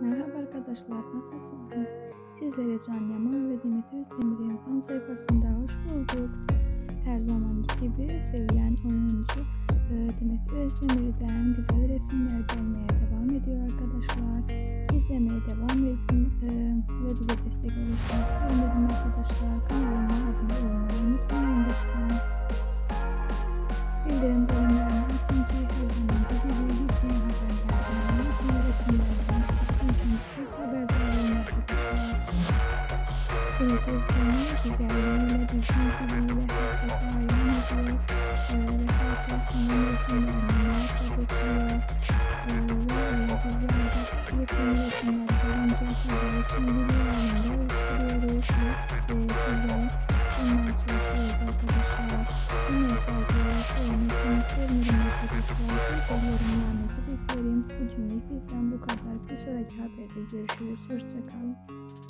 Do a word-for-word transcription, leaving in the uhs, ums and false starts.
Merhaba arkadaşlar, nasılsınız? Sizlere Can Yaman ve Demet Özdemir'in fan sayfasında hoş bulduk. Her zamanki gibi sevilen oyuncu e, Demet Özdemir'den güzel resimler gelmeye devam ediyor arkadaşlar. İzlemeye devam edin e, ve bize destek olursanız sevinirim arkadaşlar. Kanalıma abone olmayı unutmayın lütfen. Bildirim bölümlerini açın ki her zamanki gibi gitmeyen haberlerden, yeni resimlerden kez haberdar olun arkadaşlar. Demet Özdemir güzelliğiyle, düzgün kılığıyla herkese hayran ediyor ve herkesin resimlerini tabii ve bizlerde yepyeni resimler görünce sizler için videolarında gösteriyoruz ve sizler bundan çalışıyoruz arkadaşlar. Neyse arkadaşlar, seni sevmiyorum arkadaşlar. Sizler yorumlarınızı beklerim. Bugünlük bizden bu kadar. Bir sonraki haberde görüşürüz. Hoşçakalın.